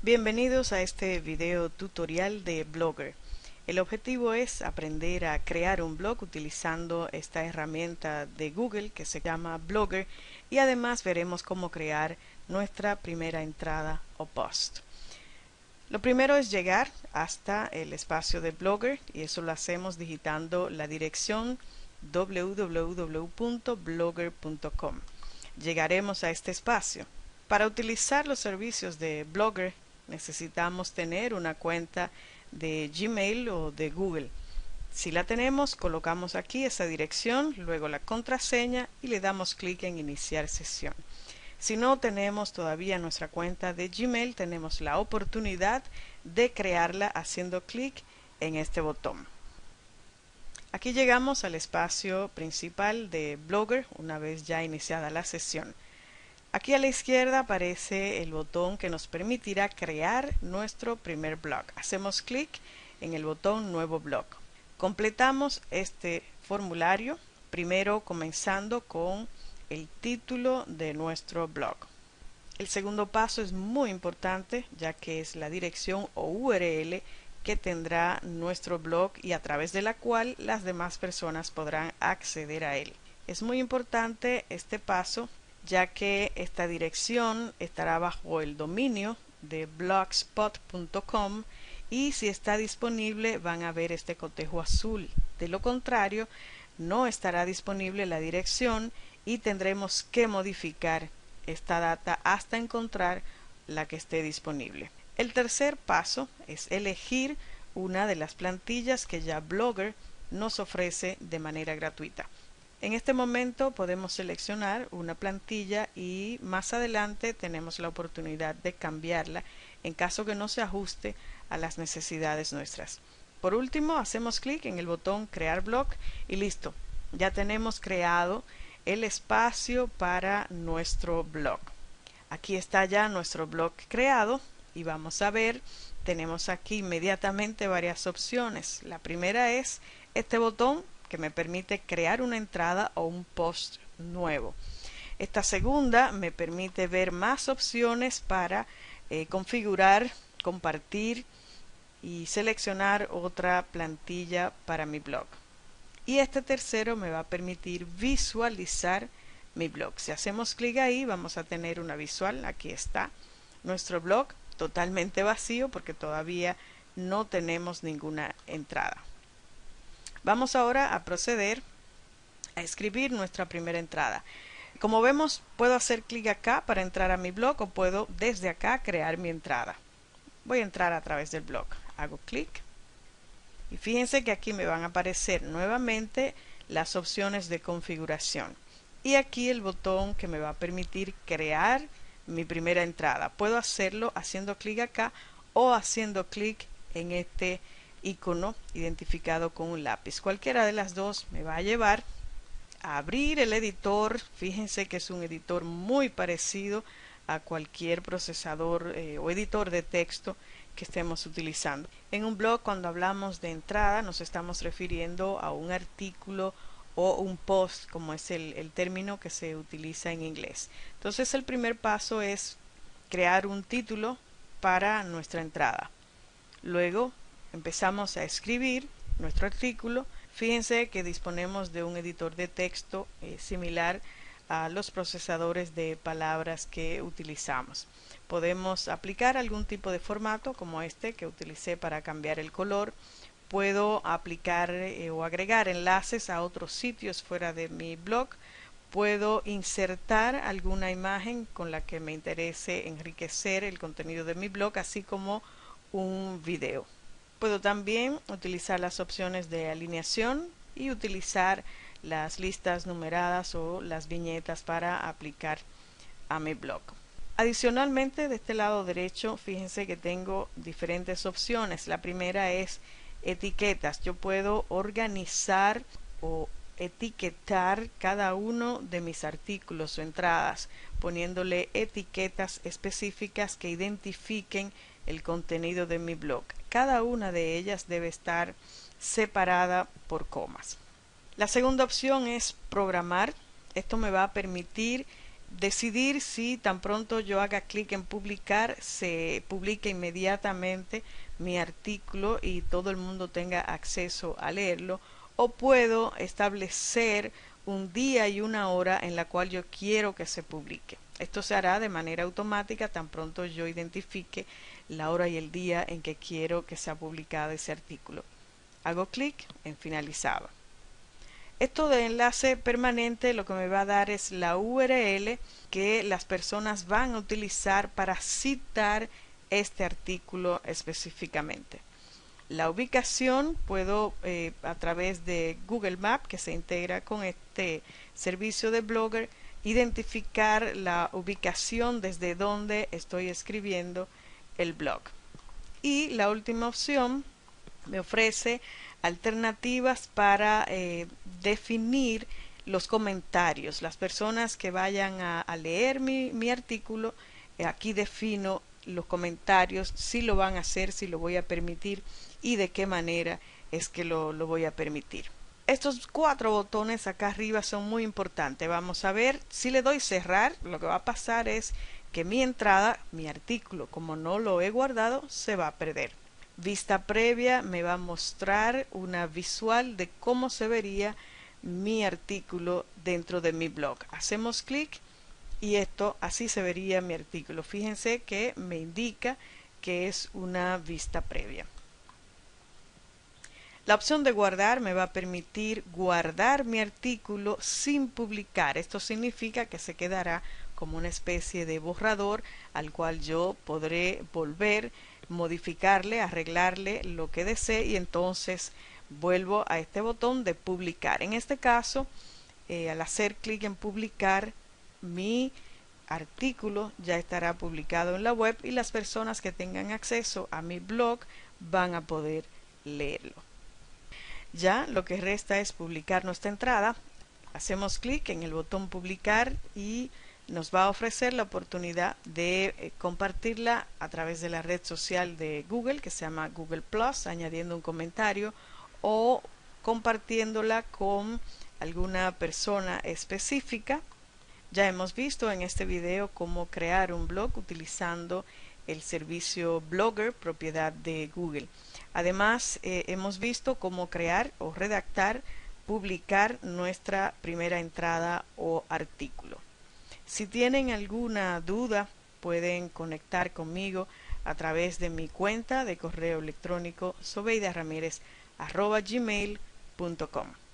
Bienvenidos a este video tutorial de Blogger. El objetivo es aprender a crear un blog utilizando esta herramienta de Google que se llama Blogger, y además veremos cómo crear nuestra primera entrada o post. Lo primero es llegar hasta el espacio de Blogger, y eso lo hacemos digitando la dirección www.blogger.com. Llegaremos a este espacio. Para utilizar los servicios de Blogger necesitamos tener una cuenta de Gmail o de Google. Si la tenemos, colocamos aquí esa dirección, luego la contraseña y le damos clic en iniciar sesión. Si no tenemos todavía nuestra cuenta de Gmail, tenemos la oportunidad de crearla haciendo clic en este botón. Aquí llegamos al espacio principal de Blogger una vez ya iniciada la sesión. Aquí a la izquierda aparece el botón que nos permitirá crear nuestro primer blog. Hacemos clic en el botón Nuevo blog. Completamos este formulario, primero comenzando con el título de nuestro blog. El segundo paso es muy importante, ya que es la dirección o URL que tendrá nuestro blog y a través de la cual las demás personas podrán acceder a él. Es muy importante este paso, ya que esta dirección estará bajo el dominio de blogspot.com y si está disponible van a ver este cotejo azul. De lo contrario, no estará disponible la dirección y tendremos que modificar esta data hasta encontrar la que esté disponible. El tercer paso es elegir una de las plantillas que ya Blogger nos ofrece de manera gratuita. En este momento podemos seleccionar una plantilla y más adelante tenemos la oportunidad de cambiarla en caso que no se ajuste a las necesidades nuestras. Por último, hacemos clic en el botón Crear blog y listo. Ya tenemos creado el espacio para nuestro blog. Aquí está ya nuestro blog creado y vamos a ver, tenemos aquí inmediatamente varias opciones. La primera es este botón que me permite crear una entrada o un post nuevo. Esta segunda me permite ver más opciones para configurar, compartir y seleccionar otra plantilla para mi blog. Y este tercero me va a permitir visualizar mi blog. Si hacemos clic ahí vamos a tener una visual. Aquí está nuestro blog totalmente vacío porque todavía no tenemos ninguna entrada. Vamos ahora a proceder a escribir nuestra primera entrada. Como vemos, puedo hacer clic acá para entrar a mi blog o puedo desde acá crear mi entrada. Voy a entrar a través del blog. Hago clic y fíjense que aquí me van a aparecer nuevamente las opciones de configuración. Y aquí el botón que me va a permitir crear mi primera entrada. Puedo hacerlo haciendo clic acá o haciendo clic en este icono identificado con un lápiz. Cualquiera de las dos me va a llevar a abrir el editor. Fíjense que es un editor muy parecido a cualquier procesador o editor de texto que estemos utilizando. En un blog, cuando hablamos de entrada, nos estamos refiriendo a un artículo o un post, como es el término que se utiliza en inglés. Entonces el primer paso es crear un título para nuestra entrada. Luego empezamos a escribir nuestro artículo. Fíjense que disponemos de un editor de texto similar a los procesadores de palabras que utilizamos. Podemos aplicar algún tipo de formato como este que utilicé para cambiar el color. Puedo aplicar o agregar enlaces a otros sitios fuera de mi blog. Puedo insertar alguna imagen con la que me interese enriquecer el contenido de mi blog, así como un video. Puedo también utilizar las opciones de alineación y utilizar las listas numeradas o las viñetas para aplicar a mi blog. Adicionalmente, de este lado derecho, fíjense que tengo diferentes opciones. La primera es etiquetas. Yo puedo organizar o etiquetar cada uno de mis artículos o entradas, poniéndole etiquetas específicas que identifiquen el contenido de mi blog. Cada una de ellas debe estar separada por comas. La segunda opción es programar. Esto me va a permitir decidir si tan pronto yo haga clic en publicar, se publique inmediatamente mi artículo y todo el mundo tenga acceso a leerlo, o puedo establecer un día y una hora en la cual yo quiero que se publique. Esto se hará de manera automática tan pronto yo identifique la hora y el día en que quiero que sea publicado ese artículo. Hago clic en finalizado. Esto de enlace permanente lo que me va a dar es la URL que las personas van a utilizar para citar este artículo específicamente. La ubicación puedo a través de Google Maps, que se integra con este servicio de Blogger, identificar la ubicación desde donde estoy escribiendo el blog. Y la última opción me ofrece alternativas para definir los comentarios. Las personas que vayan a leer mi artículo, aquí defino los comentarios, si lo van a hacer, si lo voy a permitir y de qué manera es que lo voy a permitir. Estos 4 botones acá arriba son muy importantes. Vamos a ver, si le doy cerrar, lo que va a pasar es que mi entrada, mi artículo, como no lo he guardado, se va a perder. Vista previa me va a mostrar una visual de cómo se vería mi artículo dentro de mi blog. Hacemos clic y así se vería mi artículo. Fíjense que me indica que es una vista previa. La opción de guardar me va a permitir guardar mi artículo sin publicar. Esto significa que se quedará como una especie de borrador al cual yo podré volver, modificarle, arreglarle lo que desee y entonces vuelvo a este botón de publicar. En este caso, al hacer clic en publicar, mi artículo ya estará publicado en la web y las personas que tengan acceso a mi blog van a poder leerlo. Ya lo que resta es publicar nuestra entrada. Hacemos clic en el botón publicar y nos va a ofrecer la oportunidad de compartirla a través de la red social de Google, que se llama Google Plus, añadiendo un comentario o compartiéndola con alguna persona específica. Ya hemos visto en este video cómo crear un blog utilizando el servicio Blogger, propiedad de Google. Además, hemos visto cómo crear o redactar, publicar nuestra primera entrada o artículo. Si tienen alguna duda, pueden conectar conmigo a través de mi cuenta de correo electrónico sobeidaramírez@gmail.com.